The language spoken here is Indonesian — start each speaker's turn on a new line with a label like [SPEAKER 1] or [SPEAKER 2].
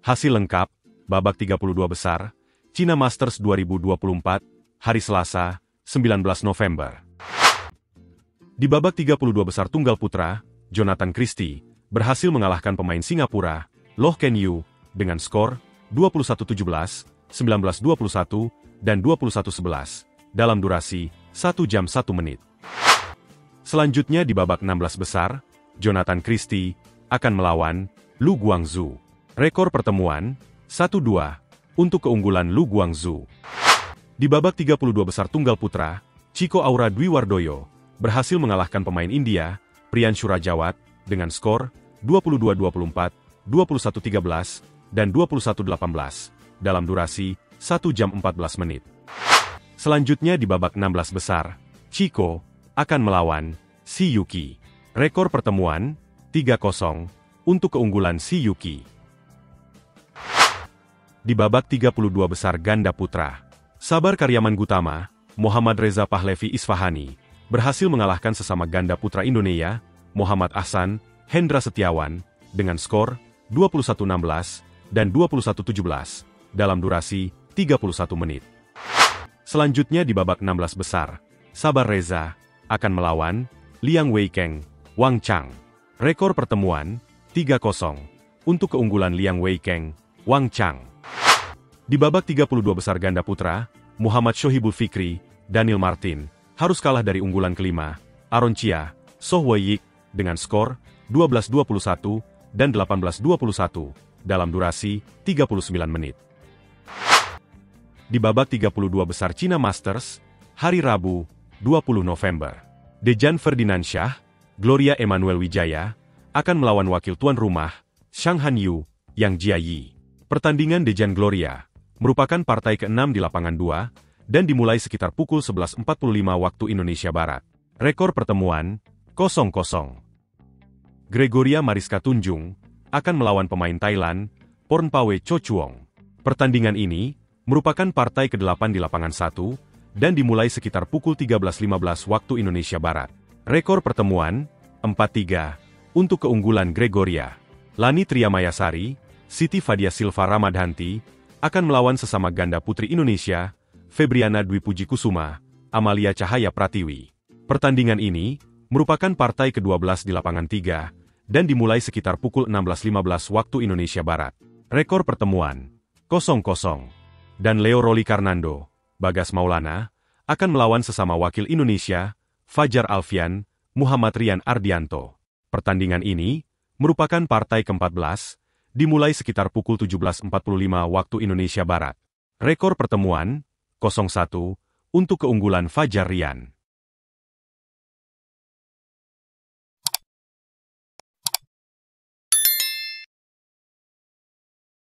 [SPEAKER 1] Hasil lengkap, babak 32 besar, China Masters 2024, hari Selasa, 19 November. Di babak 32 besar tunggal putra, Jonathan Christie berhasil mengalahkan pemain Singapura, Loh Ken Yew, dengan skor 21-17, 19-21, dan 21-11, dalam durasi 1 jam 1 menit. Selanjutnya di babak 16 besar, Jonathan Christie akan melawan Lu Guangzhou. Rekor pertemuan 1-2 untuk keunggulan Lu Guangzhou. Di babak 32 besar tunggal putra, Chico Aura Dwiwardoyo berhasil mengalahkan pemain India, Priyanshu Rajawat, dengan skor 22-24, 21-13, dan 21-18, dalam durasi 1 jam 14 menit. Selanjutnya di babak 16 besar, Chico akan melawan Si Yuki. Rekor pertemuan 3-0 untuk keunggulan Si Yuki. Di babak 32 besar ganda putra, Sabar Karyaman Gutama, Muhammad Reza Pahlavi Isfahani, berhasil mengalahkan sesama ganda putra Indonesia, Muhammad Ahsan, Hendra Setiawan, dengan skor 21-16 dan 21-17, dalam durasi 31 menit. Selanjutnya di babak 16 besar, Sabar Reza akan melawan Liang Weikeng, Wang Chang. Rekor pertemuan 3-0 untuk keunggulan Liang Weikeng, Wang Chang. Di babak 32 besar ganda putra, Muhammad Shohibul Fikri, Daniel Martin, harus kalah dari unggulan kelima, Aaron Chia, Soh Wei-yik, dengan skor 12-21 dan 18-21, dalam durasi 39 menit. Di babak 32 besar China Masters, hari Rabu, 20 November, Dejan Ferdinandsyah, Gloria Emmanuel Wijaya, akan melawan wakil tuan rumah, Shang Hanyu, Yang Jiayi. Pertandingan Dejan Gloria merupakan partai ke-6 di lapangan 2, dan dimulai sekitar pukul 11.45 waktu Indonesia Barat. Rekor pertemuan, 0-0. Gregoria Mariska Tunjung akan melawan pemain Thailand, Pornpawe Chochuong. Pertandingan ini merupakan partai ke-8 di lapangan 1, dan dimulai sekitar pukul 13.15 waktu Indonesia Barat. Rekor pertemuan, 4-3, untuk keunggulan Gregoria. Lani Triamayasari, Siti Fadia Silva Ramadhanti, akan melawan sesama ganda putri Indonesia, Febriana Dwi Puji Kusuma, Amalia Cahaya Pratiwi. Pertandingan ini merupakan partai ke-12 di lapangan 3, dan dimulai sekitar pukul 16.15 waktu Indonesia Barat. Rekor pertemuan, 0-0. Dan Leo Roli Karnando, Bagas Maulana, akan melawan sesama wakil Indonesia, Fajar Alfian, Muhammad Rian Ardianto. Pertandingan ini merupakan partai ke-14, dimulai sekitar pukul 17.45 waktu Indonesia Barat. Rekor pertemuan, 0-1, untuk keunggulan Fajar Rian.